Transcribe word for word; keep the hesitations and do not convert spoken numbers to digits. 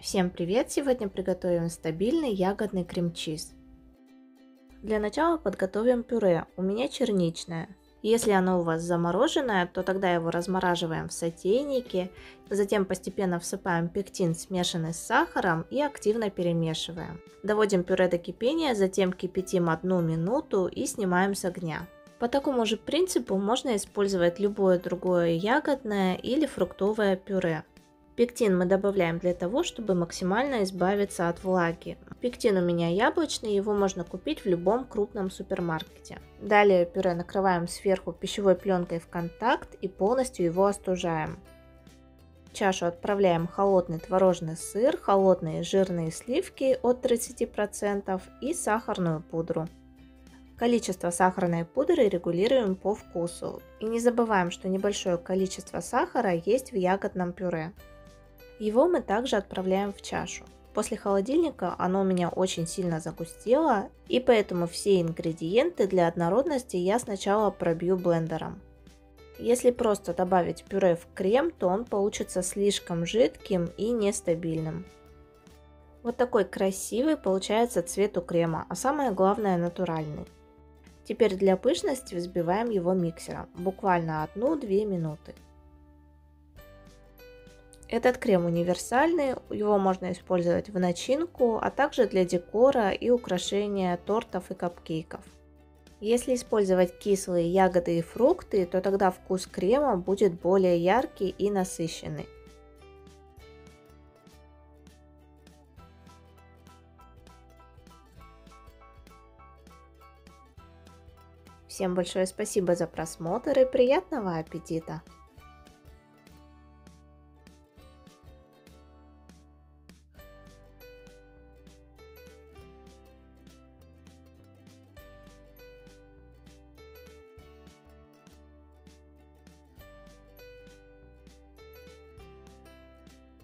Всем привет! Сегодня приготовим стабильный ягодный крем-чиз. Для начала подготовим пюре. У меня черничное. Если оно у вас замороженное, то тогда его размораживаем в сотейнике, затем постепенно всыпаем пектин, смешанный с сахаром, и активно перемешиваем. Доводим пюре до кипения, затем кипятим одну минуту и снимаем с огня. По такому же принципу можно использовать любое другое ягодное или фруктовое пюре. Пектин мы добавляем для того, чтобы максимально избавиться от влаги. Пектин у меня яблочный, его можно купить в любом крупном супермаркете. Далее пюре накрываем сверху пищевой пленкой в контакт и полностью его остужаем. В чашу отправляем холодный творожный сыр, холодные жирные сливки от тридцати процентов и сахарную пудру. Количество сахарной пудры регулируем по вкусу. И не забываем, что небольшое количество сахара есть в ягодном пюре. Его мы также отправляем в чашу. После холодильника оно у меня очень сильно загустело, и поэтому все ингредиенты для однородности я сначала пробью блендером. Если просто добавить пюре в крем, то он получится слишком жидким и нестабильным. Вот такой красивый получается цвет у крема, а самое главное натуральный. Теперь для пышности взбиваем его миксером, буквально одну-две минуты. Этот крем универсальный, его можно использовать в начинку, а также для декора и украшения тортов и капкейков. Если использовать кислые ягоды и фрукты, то тогда вкус крема будет более яркий и насыщенный. Всем большое спасибо за просмотр и приятного аппетита!